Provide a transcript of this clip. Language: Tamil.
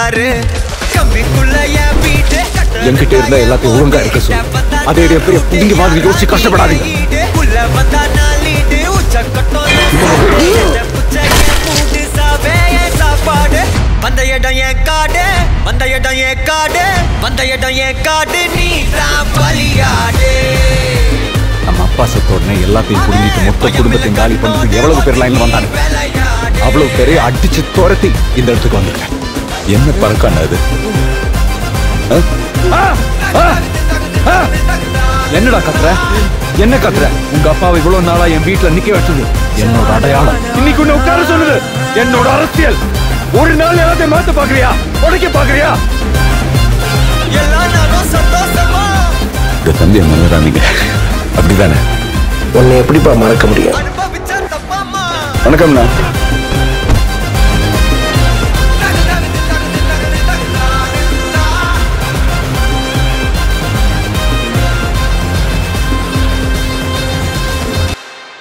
பாரு கம்பிக்குள்ள என் வீட்டு என்கிட்ட இருந்த எல்லாத்தையும் ஒழுங்கா இருக்க சொல்லு. அதே பெரிய புடிங்க மாதிரி யோசிச்சு கஷ்டப்படாதீங்க. உள்ள வந்தா நாளிட்டு உச்ச கட்டோல மூட்டு சாவே சாப்பாடு வந்த இடம் என் காடு வந்த இடம் என் காடு வந்த இடம் என் காடு நீ தான் பலியாடு. நம்ம அப்பா செத்த உடனே எல்லாத்தையும் புரிஞ்சிட்டு மொத்த குடும்பத்தையும் காலி பண்றதுக்கு எவ்வளவு பேர் லைன்ல வந்தாங்க. அவ்வளவு பேரை அடிச்சு துரத்தி இந்த இடத்துக்கு வந்துருக்கேன். என்ன பறக்கான அது? என்னடா கத்துற? என்ன கத்துற? உங்க அப்பாவை இவ்வளவு நாளா என் வீட்டுல நிக்க வச்சது என்னோட அடையாளம். இன்னைக்கு உன்னை உட்கார சொல்லுது என்னோட அரசியல். ஒரு நாள் எல்லாத்தையும் மாத்த பாக்குறியா? உடைக்க பாக்குறியா? எல்லா நாளும் சந்தோஷமா இந்த தம்பியை மறந்துடாதீங்க. அப்படிதானே? உன்னை எப்படிப்பா மறக்க முடியும்? அனுபவிச்ச தப்பாமா வணக்கம்ண்ணா.